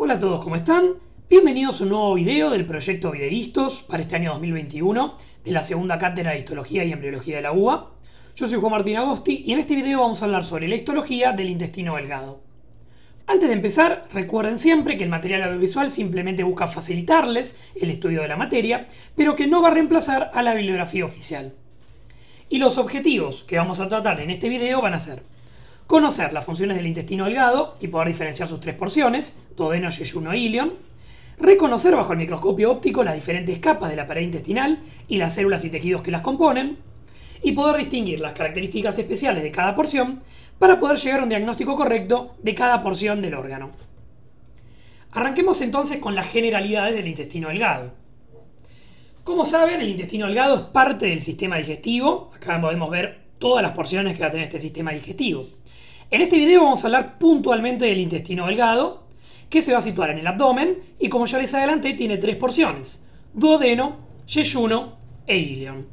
Hola a todos, ¿cómo están? Bienvenidos a un nuevo video del proyecto Videístos para este año 2021 de la segunda cátedra de Histología y Embriología de la UBA. Yo soy Juan Martín Agosti y en este video vamos a hablar sobre la histología del intestino delgado. Antes de empezar, recuerden siempre que el material audiovisual simplemente busca facilitarles el estudio de la materia, pero que no va a reemplazar a la bibliografía oficial. Y los objetivos que vamos a tratar en este video van a ser conocer las funciones del intestino delgado y poder diferenciar sus tres porciones, duodeno, yeyuno e ilion. Reconocer bajo el microscopio óptico las diferentes capas de la pared intestinal y las células y tejidos que las componen. Y poder distinguir las características especiales de cada porción para poder llegar a un diagnóstico correcto de cada porción del órgano. Arranquemos entonces con las generalidades del intestino delgado. Como saben, el intestino delgado es parte del sistema digestivo. Acá podemos ver todas las porciones que va a tener este sistema digestivo. En este video vamos a hablar puntualmente del intestino delgado, que se va a situar en el abdomen y, como ya les adelanté, tiene tres porciones: duodeno, yeyuno e ilion.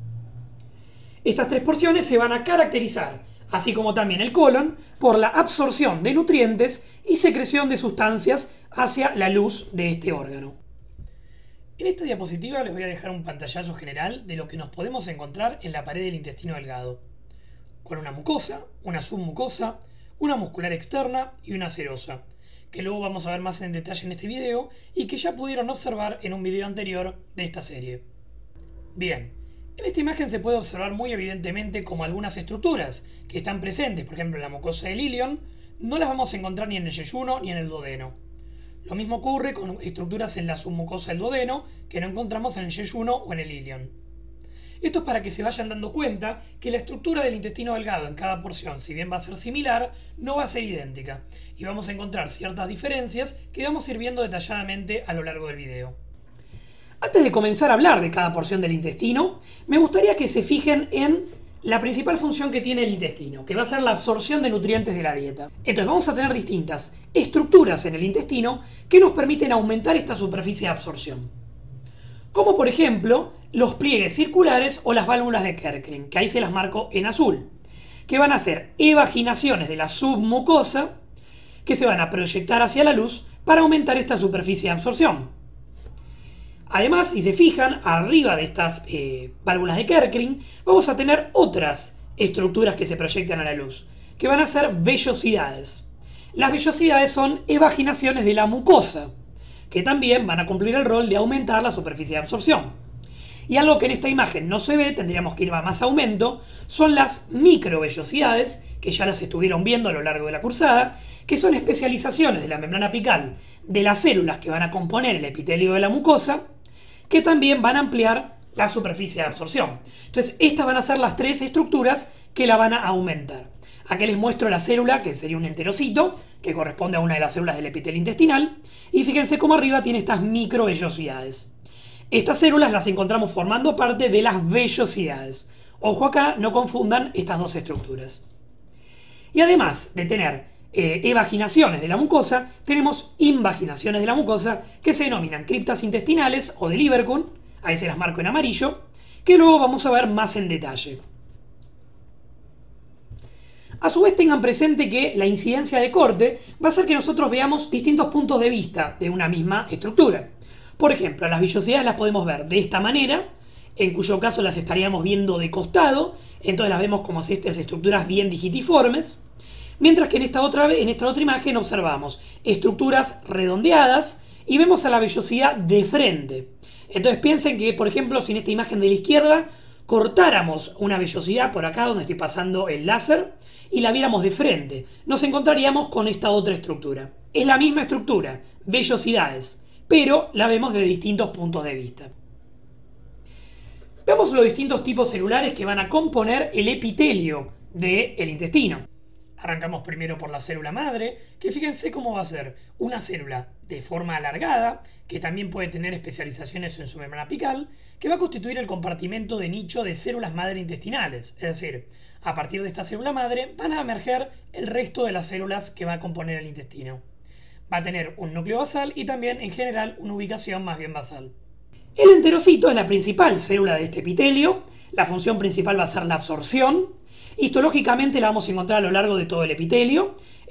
Estas tres porciones se van a caracterizar, así como también el colon, por la absorción de nutrientes y secreción de sustancias hacia la luz de este órgano. En esta diapositiva les voy a dejar un pantallazo general de lo que nos podemos encontrar en la pared del intestino delgado, con una mucosa, una submucosa, una muscular externa y una serosa, que luego vamos a ver más en detalle en este video y que ya pudieron observar en un video anterior de esta serie. Bien, en esta imagen se puede observar muy evidentemente como algunas estructuras que están presentes, por ejemplo en la mucosa del ilion, no las vamos a encontrar ni en el yeyuno ni en el duodeno. Lo mismo ocurre con estructuras en la submucosa del duodeno que no encontramos en el yeyuno o en el ilion. Esto es para que se vayan dando cuenta que la estructura del intestino delgado en cada porción, si bien va a ser similar, no va a ser idéntica, y vamos a encontrar ciertas diferencias que vamos a ir viendo detalladamente a lo largo del video. Antes de comenzar a hablar de cada porción del intestino, me gustaría que se fijen en la principal función que tiene el intestino, que va a ser la absorción de nutrientes de la dieta. Entonces vamos a tener distintas estructuras en el intestino que nos permiten aumentar esta superficie de absorción. Como por ejemplo los pliegues circulares o las válvulas de Kerkring, que ahí se las marco en azul, que van a ser evaginaciones de la submucosa que se van a proyectar hacia la luz para aumentar esta superficie de absorción. Además, si se fijan, arriba de estas válvulas de Kerkring vamos a tener otras estructuras que se proyectan a la luz, que van a ser vellosidades. Las vellosidades son evaginaciones de la mucosa, que también van a cumplir el rol de aumentar la superficie de absorción. Y algo que en esta imagen no se ve, tendríamos que ir a más aumento, son las microvellosidades, que ya las estuvieron viendo a lo largo de la cursada, que son especializaciones de la membrana apical de las células que van a componer el epitelio de la mucosa, que también van a ampliar la superficie de absorción. Entonces, estas van a ser las tres estructuras que la van a aumentar. Aquí les muestro la célula, que sería un enterocito, que corresponde a una de las células del epitelio intestinal, y fíjense cómo arriba tiene estas microvellosidades. Estas células las encontramos formando parte de las vellosidades. Ojo acá, no confundan estas dos estructuras. Y además de tener evaginaciones de la mucosa, tenemos invaginaciones de la mucosa que se denominan criptas intestinales o de Lieberkühn, ahí se las marco en amarillo, que luego vamos a ver más en detalle. A su vez tengan presente que la incidencia de corte va a hacer que nosotros veamos distintos puntos de vista de una misma estructura. Por ejemplo, las vellosidades las podemos ver de esta manera, en cuyo caso las estaríamos viendo de costado, entonces las vemos como estas estructuras bien digitiformes, mientras que en esta otra imagen observamos estructuras redondeadas y vemos a la vellosidad de frente. Entonces piensen que, por ejemplo, si en esta imagen de la izquierda cortáramos una vellosidad por acá donde estoy pasando el láser y la viéramos de frente, nos encontraríamos con esta otra estructura. Es la misma estructura, vellosidades, pero la vemos de distintos puntos de vista. Veamos los distintos tipos celulares que van a componer el epitelio del intestino. Arrancamos primero por la célula madre, que fíjense cómo va a ser una célula de forma alargada, que también puede tener especializaciones en su membrana apical, que va a constituir el compartimento de nicho de células madre intestinales. Es decir, a partir de esta célula madre van a emerger el resto de las células que va a componer el intestino. Va a tener un núcleo basal y también, en general, una ubicación más bien basal. El enterocito es la principal célula de este epitelio. La función principal va a ser la absorción. Histológicamente la vamos a encontrar a lo largo de todo el epitelio.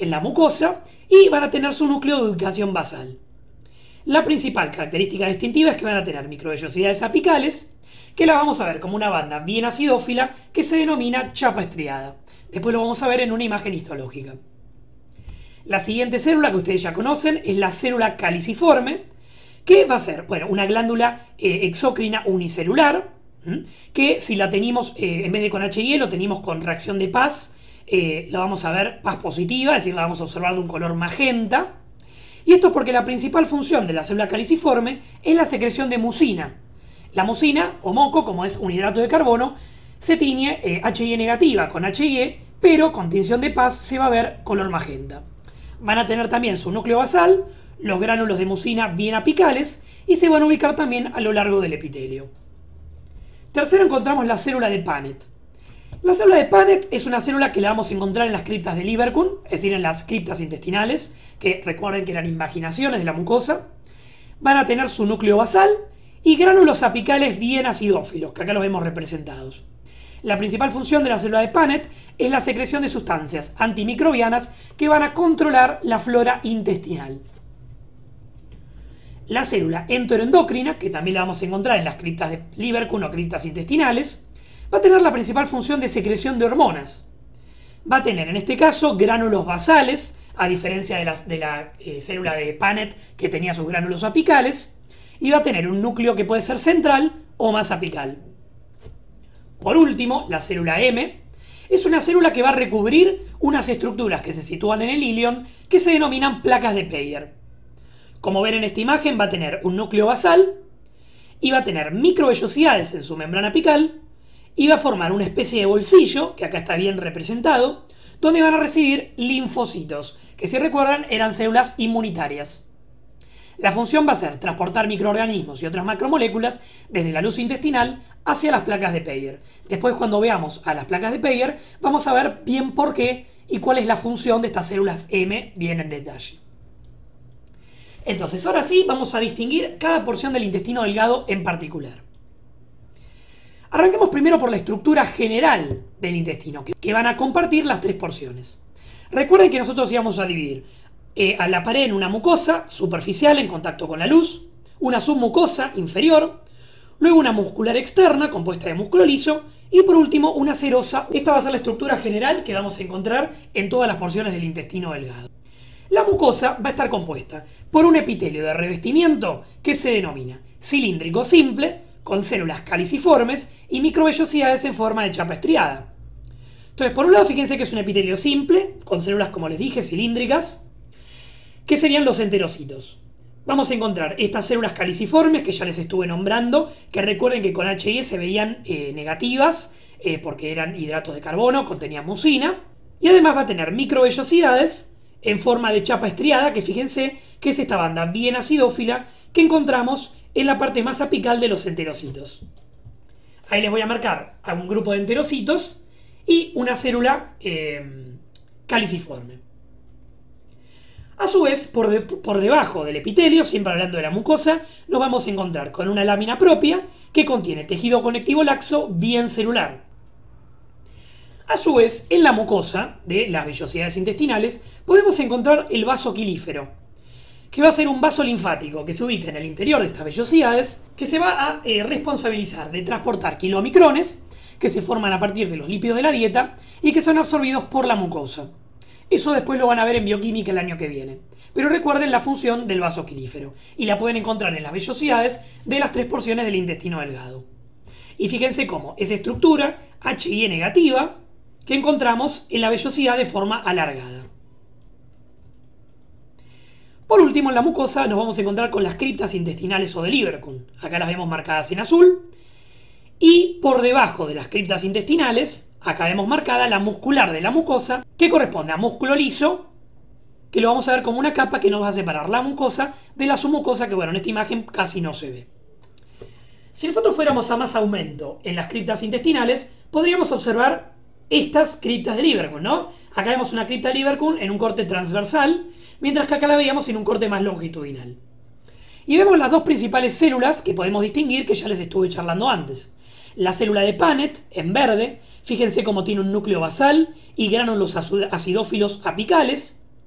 en la mucosa y van a tener su núcleo de ubicación basal. La principal característica distintiva es que van a tener microvellosidades apicales, que la vamos a ver como una banda bien acidófila que se denomina chapa estriada. Después lo vamos a ver en una imagen histológica. La siguiente célula que ustedes ya conocen es la célula caliciforme, que va a ser una glándula exócrina unicelular, que si la tenemos en vez de con HIE lo tenemos con reacción de Paz, la vamos a ver Paz positiva, es decir, la vamos a observar de un color magenta. Y esto es porque la principal función de la célula caliciforme es la secreción de mucina. La mucina, o moco, como es un hidrato de carbono, se tiñe HIE negativa con HIE, pero con tinción de Paz se va a ver color magenta. Van a tener también su núcleo basal, los gránulos de mucina bien apicales y se van a ubicar también a lo largo del epitelio. Tercero encontramos la célula de Paneth. La célula de Paneth es una célula que la vamos a encontrar en las criptas de Lieberkühn, es decir, en las criptas intestinales, que recuerden que eran invaginaciones de la mucosa. Van a tener su núcleo basal y gránulos apicales bien acidófilos, que acá los vemos representados. La principal función de la célula de Paneth es la secreción de sustancias antimicrobianas que van a controlar la flora intestinal. La célula enteroendocrina, que también la vamos a encontrar en las criptas de Lieberkühn o criptas intestinales, va a tener la principal función de secreción de hormonas. Va a tener en este caso gránulos basales, a diferencia de la célula de Paneth que tenía sus gránulos apicales, y va a tener un núcleo que puede ser central o más apical. Por último, la célula M es una célula que va a recubrir unas estructuras que se sitúan en el ilion que se denominan placas de Peyer. Como ven en esta imagen, va a tener un núcleo basal y va a tener microvellosidades en su membrana apical y va a formar una especie de bolsillo, que acá está bien representado, donde van a recibir linfocitos, que si recuerdan eran células inmunitarias. La función va a ser transportar microorganismos y otras macromoléculas desde la luz intestinal hacia las placas de Peyer. Después, cuando veamos a las placas de Peyer, vamos a ver bien por qué y cuál es la función de estas células M bien en detalle. Entonces, ahora sí, vamos a distinguir cada porción del intestino delgado en particular. Arranquemos primero por la estructura general del intestino, que van a compartir las tres porciones. Recuerden que nosotros íbamos a dividir a la pared en una mucosa superficial en contacto con la luz, una submucosa inferior, luego una muscular externa compuesta de músculo liso y por último una serosa. Esta va a ser la estructura general que vamos a encontrar en todas las porciones del intestino delgado. La mucosa va a estar compuesta por un epitelio de revestimiento que se denomina cilíndrico simple, con células caliciformes y microvellosidades en forma de chapa estriada. Entonces, por un lado, fíjense que es un epitelio simple, con células, como les dije, cilíndricas, que serían los enterocitos. Vamos a encontrar estas células caliciformes que ya les estuve nombrando, que recuerden que con HIE se veían negativas, porque eran hidratos de carbono, contenían mucina, y además va a tener microvellosidades en forma de chapa estriada, que fíjense que es esta banda bien acidófila que encontramos en la parte más apical de los enterocitos. Ahí les voy a marcar a un grupo de enterocitos y una célula caliciforme. A su vez, por debajo del epitelio, siempre hablando de la mucosa, nos vamos a encontrar con una lámina propia que contiene tejido conectivo laxo bien celular. A su vez, en la mucosa de las vellosidades intestinales podemos encontrar el vaso quilífero, que va a ser un vaso linfático que se ubica en el interior de estas vellosidades, que se va a responsabilizar de transportar kilomicrones, que se forman a partir de los lípidos de la dieta y que son absorbidos por la mucosa. Eso después lo van a ver en bioquímica el año que viene. Pero recuerden la función del vaso quilífero, y la pueden encontrar en las vellosidades de las tres porciones del intestino delgado. Y fíjense cómo esa estructura HIE negativa que encontramos en la vellosidad de forma alargada. Por último, en la mucosa nos vamos a encontrar con las criptas intestinales o de Lieberkühn. Acá las vemos marcadas en azul. Y por debajo de las criptas intestinales, acá vemos marcada la muscular de la mucosa, que corresponde a músculo liso, que lo vamos a ver como una capa que nos va a separar la mucosa de la submucosa, que bueno, en esta imagen casi no se ve. Si nosotros fuéramos a más aumento en las criptas intestinales, podríamos observar estas criptas de Lieberkühn, ¿no? Acá vemos una cripta de Lieberkühn en un corte transversal, mientras que acá la veíamos en un corte más longitudinal. Y vemos las dos principales células que podemos distinguir, que ya les estuve charlando antes. La célula de Paneth, en verde, fíjense cómo tiene un núcleo basal y gránulos acidófilos apicales.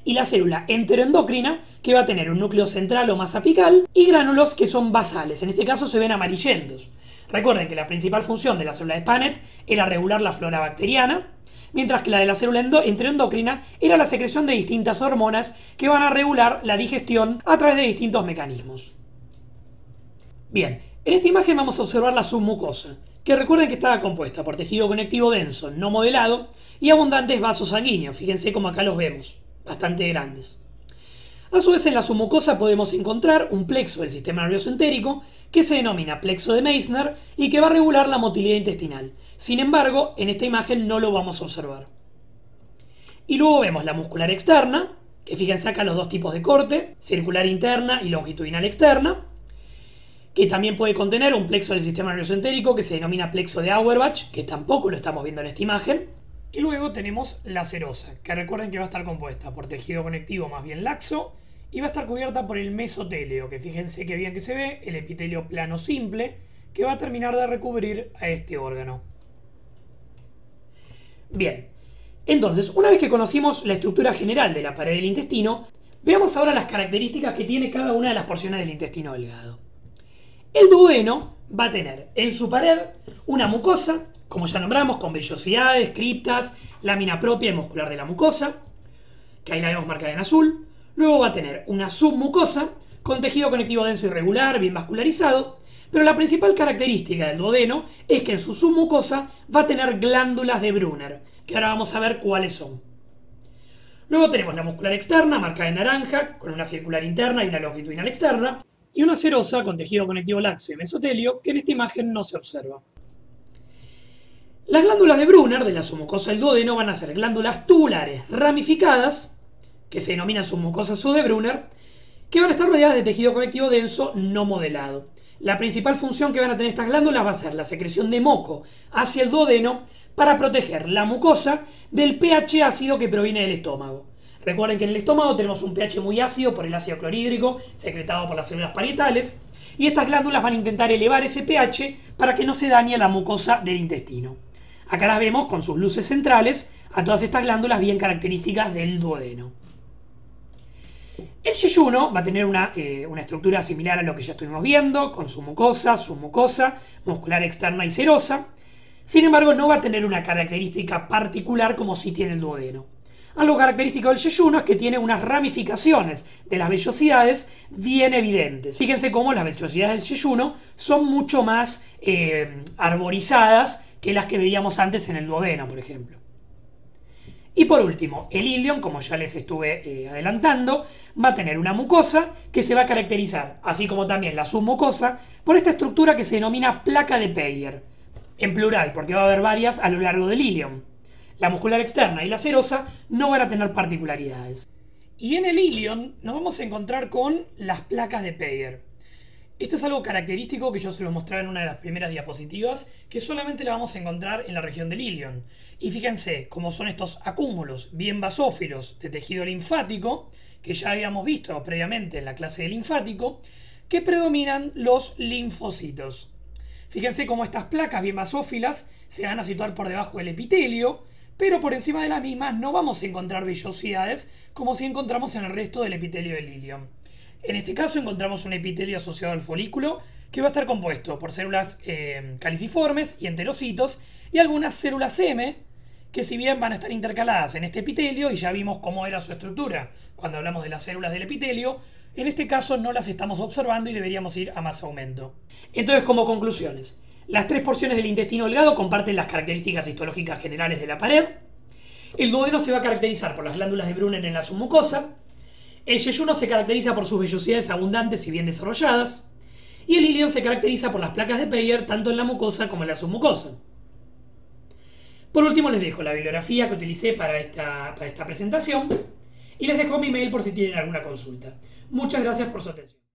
y la célula enteroendocrina, que va a tener un núcleo central o masa apical, y gránulos que son basales, en este caso se ven amarillentos. Recuerden que la principal función de la célula de Paneth era regular la flora bacteriana, mientras que la de la célula enteroendocrina era la secreción de distintas hormonas que van a regular la digestión a través de distintos mecanismos. Bien, en esta imagen vamos a observar la submucosa, que recuerden que estaba compuesta por tejido conectivo denso, no modelado, y abundantes vasos sanguíneos. Fíjense como acá los vemos, bastante grandes. A su vez, en la submucosa podemos encontrar un plexo del sistema nervioso entérico que se denomina plexo de Meissner y que va a regular la motilidad intestinal. Sin embargo, en esta imagen no lo vamos a observar. Y luego vemos la muscular externa, que fíjense acá los dos tipos de corte, circular interna y longitudinal externa, que también puede contener un plexo del sistema nervioso entérico que se denomina plexo de Auerbach, que tampoco lo estamos viendo en esta imagen. Y luego tenemos la serosa, que recuerden que va a estar compuesta por tejido conectivo más bien laxo y va a estar cubierta por el mesotélio, que fíjense qué bien que se ve, el epitelio plano simple, que va a terminar de recubrir a este órgano. Bien, entonces, una vez que conocimos la estructura general de la pared del intestino, veamos ahora las características que tiene cada una de las porciones del intestino delgado. El duodeno va a tener en su pared una mucosa, como ya nombramos, con vellosidades, criptas, lámina propia y muscular de la mucosa, que ahí la vemos marcada en azul. Luego va a tener una submucosa con tejido conectivo denso irregular, bien vascularizado, pero la principal característica del duodeno es que en su submucosa va a tener glándulas de Brunner, que ahora vamos a ver cuáles son. Luego tenemos la muscular externa, marcada en naranja, con una circular interna y una longitudinal externa, y una serosa con tejido conectivo laxo y mesotelio, que en esta imagen no se observa. Las glándulas de Brunner de la submucosa del duodeno van a ser glándulas tubulares ramificadas, que se denominan submucosa sub de Brunner, que van a estar rodeadas de tejido conectivo denso no modelado. La principal función que van a tener estas glándulas va a ser la secreción de moco hacia el duodeno para proteger la mucosa del pH ácido que proviene del estómago. Recuerden que en el estómago tenemos un pH muy ácido por el ácido clorhídrico secretado por las células parietales, y estas glándulas van a intentar elevar ese pH para que no se dañe la mucosa del intestino. Acá las vemos con sus luces centrales a todas estas glándulas bien características del duodeno. El yeyuno va a tener una estructura similar a lo que ya estuvimos viendo, con su mucosa, submucosa, muscular externa y serosa. Sin embargo, no va a tener una característica particular como sí tiene el duodeno. Algo característico del yeyuno es que tiene unas ramificaciones de las vellosidades bien evidentes. Fíjense cómo las vellosidades del yeyuno son mucho más arborizadas que las que veíamos antes en el duodeno, por ejemplo. Y por último, el ilion, como ya les estuve adelantando, va a tener una mucosa que se va a caracterizar, así como también la submucosa, por esta estructura que se denomina placa de Peyer, en plural, porque va a haber varias a lo largo del ilion. La muscular externa y la serosa no van a tener particularidades. Y en el ilion nos vamos a encontrar con las placas de Peyer. Esto es algo característico que yo se lo mostraba en una de las primeras diapositivas, que solamente la vamos a encontrar en la región del ilion. Y fíjense cómo son estos acúmulos bien basófilos de tejido linfático, que ya habíamos visto previamente en la clase de linfático, que predominan los linfocitos. Fíjense cómo estas placas bien basófilas se van a situar por debajo del epitelio, pero por encima de las mismas no vamos a encontrar vellosidades como si encontramos en el resto del epitelio del ilion. En este caso encontramos un epitelio asociado al folículo que va a estar compuesto por células caliciformes y enterocitos y algunas células M que, si bien van a estar intercaladas en este epitelio, y ya vimos cómo era su estructura cuando hablamos de las células del epitelio, en este caso no las estamos observando y deberíamos ir a más aumento. Entonces, como conclusiones, las tres porciones del intestino delgado comparten las características histológicas generales de la pared. El duodeno se va a caracterizar por las glándulas de Brunner en la submucosa. El yeyuno se caracteriza por sus vellosidades abundantes y bien desarrolladas, y el ilion se caracteriza por las placas de Peyer tanto en la mucosa como en la submucosa. Por último, les dejo la bibliografía que utilicé para esta presentación y les dejo mi mail por si tienen alguna consulta. Muchas gracias por su atención.